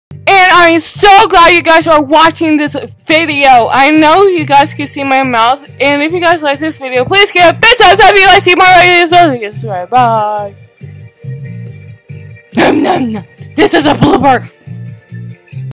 And I'm so glad you guys are watching this video. I know you guys can see my mouth. And if you guys like this video, please give a big thumbs up if you guys see more videos. Bye. This is a blooper.